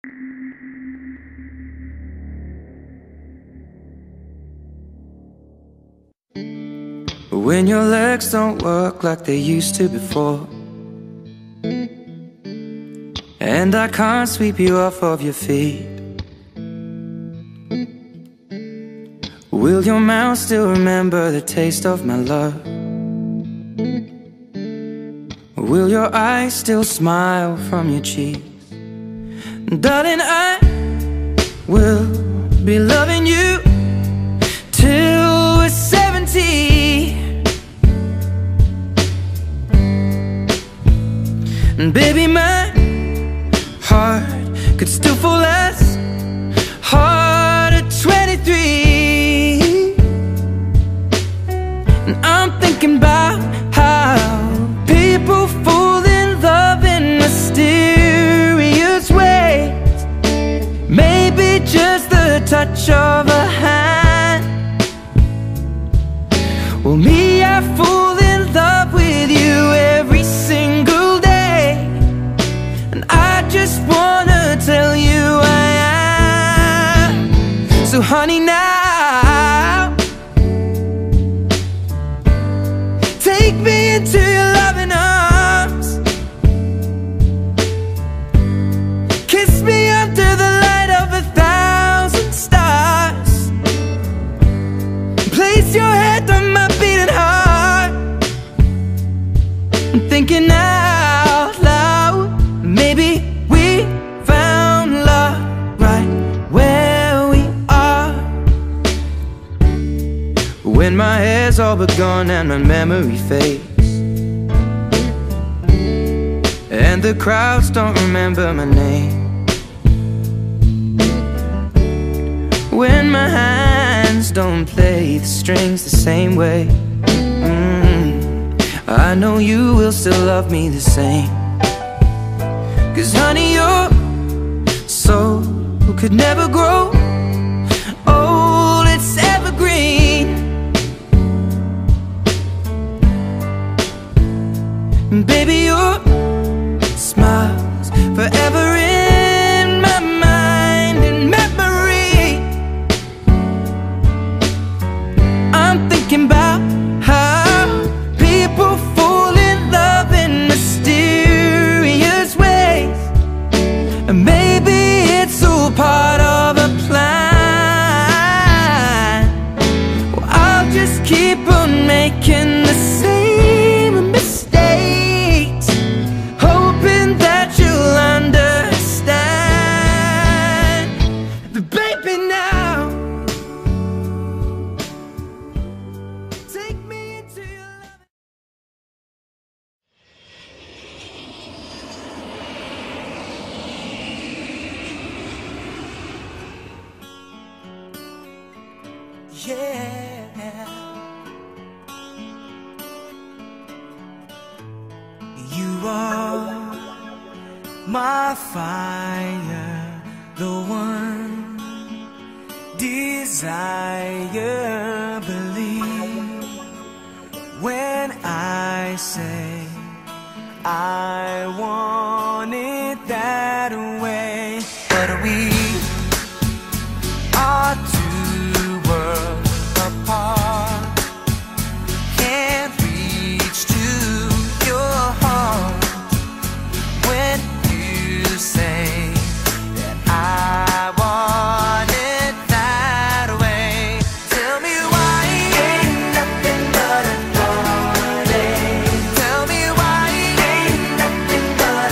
When your legs don't work like they used to before, and I can't sweep you off of your feet, will your mouth still remember the taste of my love? Will your eyes still smile from your cheeks? Darling, I will be loving you till we're 70. And baby, my heart could still fall as hard at 23. And I'm thinking about how people fall in love in mysterious ways. Maybe just the touch of a hand. Well, me, I fall in love with you every single day. And I just wanna tell you I am. So honey, now take me into your loving arms. Kiss me under the light of 1,000 stars. Place your head on my beating heart. I'm thinking out loud, maybe we found love right where we are. When my hair's all but gone and my memory fades, and the crowds don't remember my name, when my hands don't play the strings the same way, I know you will still love me the same. 'Cause honey, your soul could never grow old, it's evergreen. And baby, your smile's forever in my mind and memory. I'm thinking about how people fall in love in mysterious ways. And maybe it's all part of a plan. Well, I'll just keep on making the same mistakes, hoping that you'll understand. But baby, now take me into your love. Yeah, you are my fire, the one desire. Believe when I say I want it that way. But we are two worlds apart. Can't reach to your heart when you say that I want it that way. Tell me why ain't nothing but a heartache. Tell me why ain't nothing but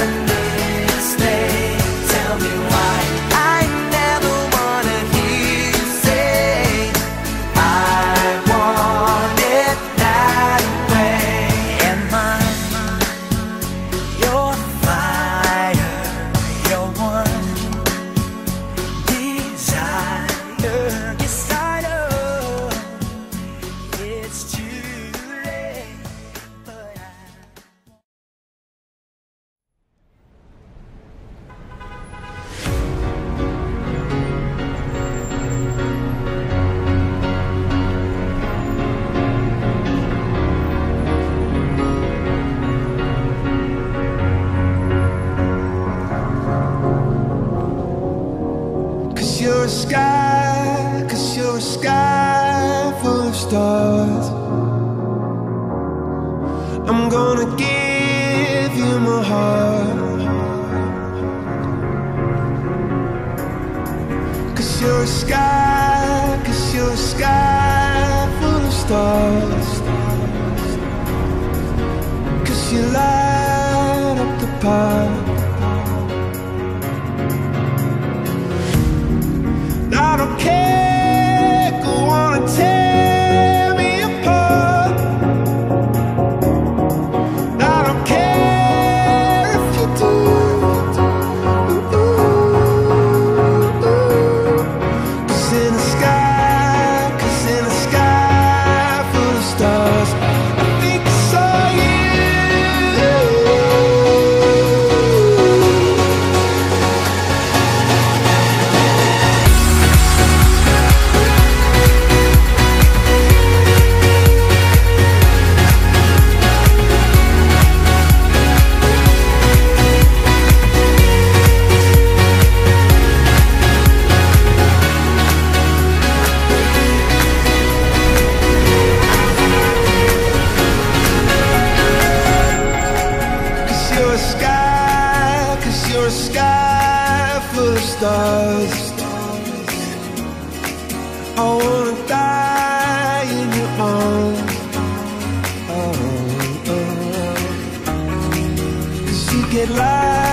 you're a sky, 'cause you're a sky full of stars. 'Cause you light up the park. I don't care, go on and tear me apart. I don't care if you do. You're a sky full of stars. I wanna die in your arms. Oh, oh. 'Cause you get light